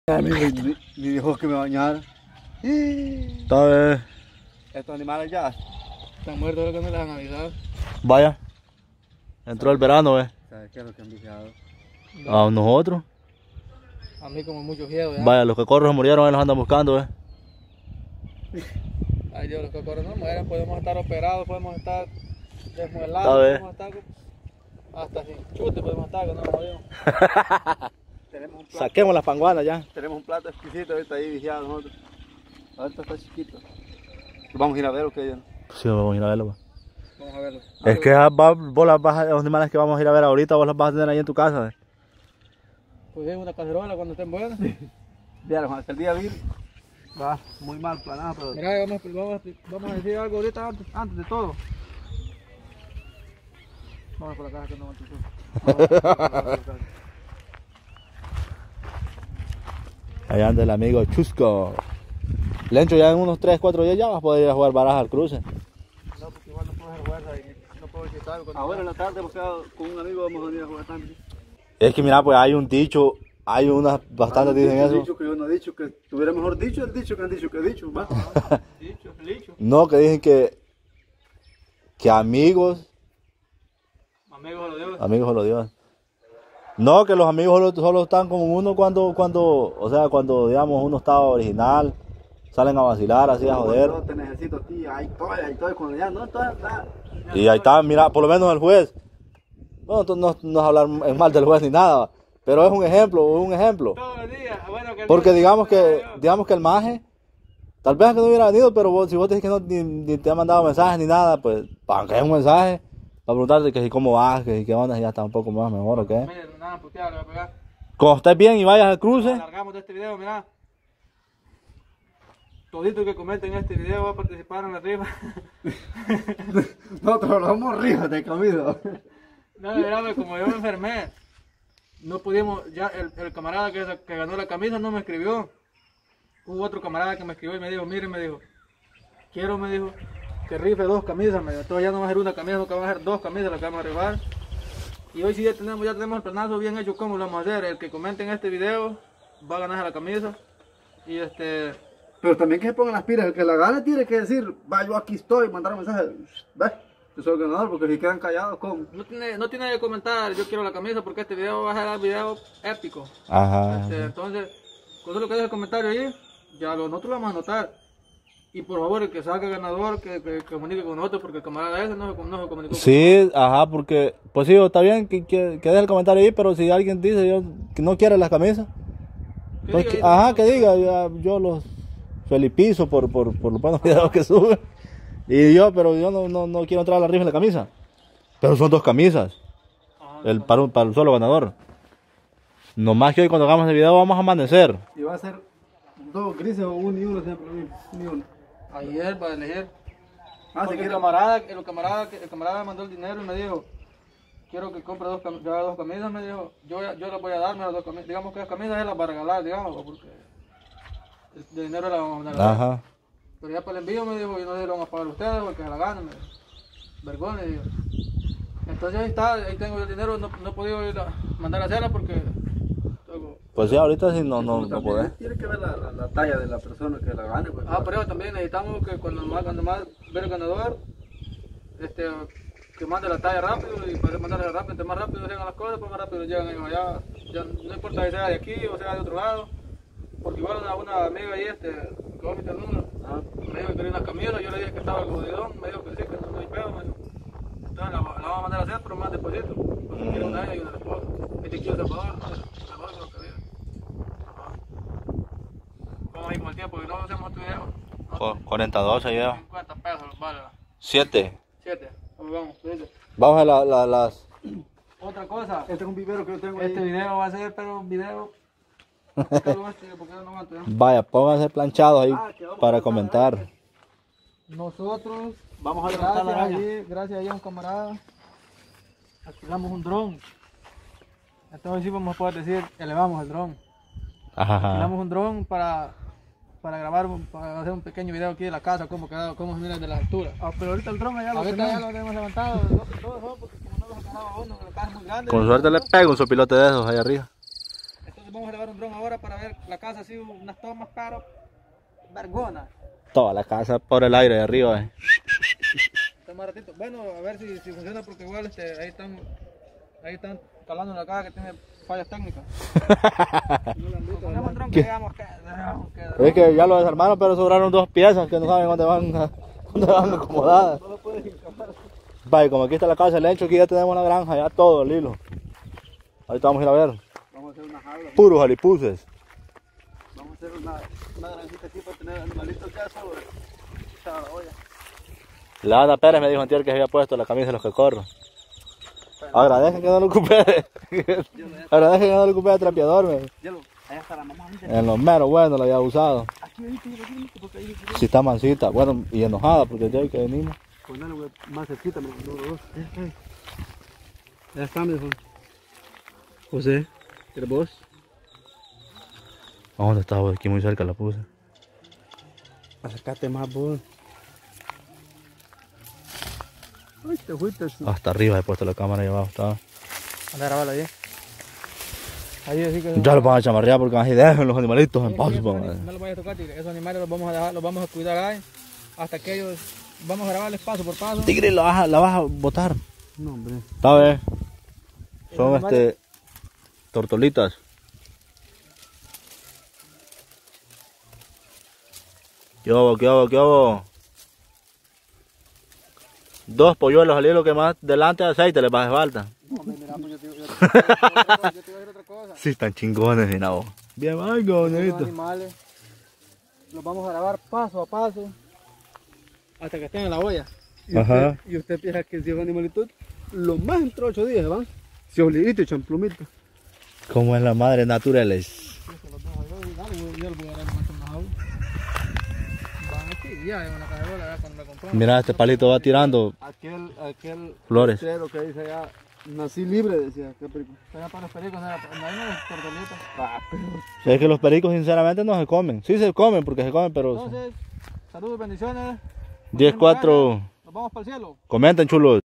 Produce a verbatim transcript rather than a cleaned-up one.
A mí me, me dijo que me bañara. Entonces, Estos animales ya están muertos, lo que no les han avisado. vaya, entró el verano, ¿ves? ¿Sabes qué es lo que han viciado? A nosotros. A mí como mucho miedo, ya. Vaya, los que corros murieron, ahí los andan buscando, ¿ves? Ay Dios, los cocoros no mueren, podemos estar operados, podemos estar A desmuelados, ver. podemos estar hasta sin chute, podemos estar que no nos morimos. Tenemos un plato, Saquemos las panguanas ya. tenemos un plato exquisito ahorita ahí viciado nosotros. Ahorita está chiquito. Vamos a ir a ver lo que hay. Sí, vamos a ir a verlo. pues. Vamos a verlo. Es que ah, va- vos las vas a- los animales que vamos a ir a ver ahorita, vos los vas a tener ahí en tu casa, ¿ves? Pues es una cacerola cuando estén buenas. Vieron, hasta el día vir va muy mal planado, pero Mira, vamos, vamos, vamos a decir algo ahorita antes, antes de todo. Vamos por la caja que no aguanto. Allá anda el amigo Chusco. Lencho, ya en unos tres, cuatro días ya vas a poder ir a jugar baraja al cruce. No, porque igual no puedo hacer fuerza y no puedo visitar. ahora en la tarde porque con un amigo vamos a venir a jugar también. Es que mira, pues hay un dicho, hay unas bastantes dicen Dicho, eso. dicho que yo no he dicho, que tuviera mejor dicho el dicho que han dicho que he dicho, ¿va? Licho, licho. No, que dicen que que amigos, Amigos, lo digo. amigos solo Dios. No, que los amigos solo, solo están con uno cuando, cuando, o sea, cuando digamos uno está original, salen a vacilar, así a joder. Yo te necesito a ti, ahí estoy, ahí estoy, cuando ya no estoy, está. Y ahí está, mira, por lo menos el juez. Bueno, tú no, no es hablar en mal del juez ni nada, pero es un ejemplo, es un ejemplo. Todo el día. Bueno, que el Porque día- digamos que, digamos que el maje, tal vez que no hubiera venido, pero vos, si vos dices que no ni, ni te ha mandado mensajes ni nada, pues, aunque es un mensaje, para preguntarte que si cómo vas, que si qué onda, si ya está un poco más mejor o qué. Miren, nada, puteado, le voy a pegar. Cuando estés bien y vayas al cruce, Alargamos de este video, mira. Todito que comenten este video va a participar en la rifa. Nosotros lo vamos arriba de camino. No, mira, pues, como yo me enfermé, no pudimos, ya el, el camarada que, que ganó la camisa no me escribió. Hubo otro camarada que me escribió y me dijo, mire, me dijo, quiero, me dijo, que rife dos camisas, me dijo, entonces ya no va a ser una camisa, no que van a ser dos camisas las que vamos a rifar. Y hoy sí ya tenemos, ya tenemos el planazo bien hecho, ¿cómo lo vamos a hacer? El que comente en este video va a ganar la camisa. Y este, Pero también que se pongan las pilas, el que la gane tiene que decir, va, yo aquí estoy, mandar un mensaje, ve, yo soy el ganador, porque si quedan callados, ¿cómo? no tiene, no tiene que comentar, yo quiero la camisa porque este video va a ser un video épico. ajá, Este, entonces, con lo que deje el comentario ahí, ya lo, nosotros lo vamos a anotar. Y por favor, el que salga ganador, que, que, que comunique con nosotros, porque el camarada ese no, se- no se comunicó sí, ajá, porque, pues sí, está bien que, que, que deje el comentario ahí, pero si alguien dice yo, que no quiere las camisas, con pues, nosotros. que- ajá, que diga, ya, yo los felipizo por, por, por los buenos videos que suben, y yo, pero yo no, no, no quiero entrar a la rifa en la camisa, pero son dos camisas, Ajá, el, para, un, para un solo ganador. Nomás que hoy cuando hagamos el video vamos a amanecer. Y va a ser dos grises o uno y uno siempre, ni uno. Ayer va a elegir. Ah, si Porque el quiere, camarada, el camarada, el camarada me mandó el dinero y me dijo, quiero que compre dos, cam- que haga dos camisas, me dijo, yo, yo les voy a dar las dos camisas, digamos que las camisas él las va a regalar, digamos, porque el, el dinero la vamos a mandar. Ajá. Pero ya para el envío me dijo, y no se lo van a pagar ustedes porque se la ganen, me dijo. Vergüenza, dijo. Entonces ahí está, ahí tengo el dinero, no, no he podido ir a mandar a hacerla porque tengo- Pues sí, ahorita sí no, no, como no también podés. tiene que ver la, la, la talla de la persona que la gane, pues. Ah, pero también necesitamos que cuando más, cuando más ver el ganador, este, que mande la talla rápido y para mandarla rápido, entre más rápido llegan las cosas, pues más rápido llegan ellos allá. Ya no importa si sea de aquí o sea de otro lado, porque igual una, una amiga ahí, este, que va a quitar el número, Ah, me dijo que quería una camisa, yo le dije que estaba jodidón, me dijo que sí, que no hay pedo, me dijo. Entonces la, la vamos a mandar a hacer, pero más despacito, porque quiero una ella y una esposa. Este quiero Salvador, Salvador creo que vive. Ajá. Vamos a ir con el tiempo, y no hacemos otro video. Cu- cuarenta y dos se lleva. cincuenta pesos, vale. siete. siete. Vamos, vamos, ¿viste? Vamos a la, la- las... Otra cosa, este es un vivero que yo tengo este ahí. video va a ser, pero un video. ¿Por qué no este? ¿Por qué no aguanto, ya? Vaya, pónganse planchados ahí para comentar. Nosotros, Vamos a levantar la gracias araña. a, gracias a un camarada, alquilamos un dron. Entonces sí vamos a poder decir, elevamos el dron. Ajá. Alquilamos un dron para, para grabar, un- para hacer un pequeño video aquí de la casa, cómo queda, cómo se mira desde las alturas. Ah, pero ahorita el dron allá lo Ahorita ya tenemos. lo tenemos levantado, todo, todo, porque como no lo sacaba uno, la casa es muy grande. Con suerte le pego un sopilote de esos ahí arriba. Entonces vamos a llevar un dron ahora para ver la casa así, unas tomas, pero vergona. Toda la casa por el aire de arriba. Eh. Está más ratito. Bueno, a ver si, si funciona porque igual este, ahí están ahí están calando una caja que tiene fallas técnicas. Ponemos un dron que digamos que, que Es que ya lo desarmaron, pero sobraron dos piezas que no saben dónde van, dónde van acomodadas. no lo puedes escapar. Vaya, como aquí está la casa del Lencho, aquí ya tenemos la granja, ya todo el hilo. Ahorita vamos a ir a ver. Vamos a hacer una jaula. Puros jalipuces. Vamos a hacer una, una granjita aquí para tener animalitos acá sobre esta olla. La Ana Pérez me dijo antier que había puesto la camisa de los que corro. Agradezcan que no lo ocupé de... Agradezcan que no lo ocupé de trapeador, me. Hielo, allá está la mamá. En los meros buenos lo había usado. Aquí, ahí, aquí, aquí, porque ahí. Si está mansita, bueno, y enojada porque ya que venimos. Ponelo, güey, más cerquita, me lo dos. Ya está, me dijo. José, ¿eres vos? ¿A dónde está vos? Aquí muy cerca la puse. Acércate más, vos. Ay, te fuiste. Hasta arriba he puesto la cámara y abajo estaba. Anda a grabarlo ahí. Ahí así que... Ya lo van a chamarrear porque así dejan los animalitos en paz. No los vayas a tocar, tigre. Esos animales los vamos a dejar, los vamos a cuidar ahí. Hasta que ellos... Vamos a grabarles paso por paso. Tigre, la vas a, la vas a botar. No, hombre. ¿Sabes? Son Los animales- este... tortolitas. ¿Qué hago? ¿Qué hago? ¿Qué hago? Dos polluelos al hilo que más delante de aceite les va a hacer falta. No, hombre, mira, pues yo te yo te- yo te- yo te voy a decir otra cosa. Sí, están chingones, mira vos. Bien, ay, Los bonito. animales los vamos a grabar paso a paso hasta que estén en la olla. Y Ajá. usted, y usted piensa que si es un animalito, lo más entre ocho días, ¿va? Si obliguito y champlumito. Como es la madre naturales. Mira, este palito va tirando Aquel, aquel flores. letrero que dice allá, nací libre, decía, qué perico. Era para los pericos, no era para no hay unos tortolitos. Ah, pero... Es que los pericos sinceramente no se comen. Sí se comen porque se comen, pero... Entonces, saludos, bendiciones. diez cuatro. Nos vamos para el cielo. Comenten, chulos.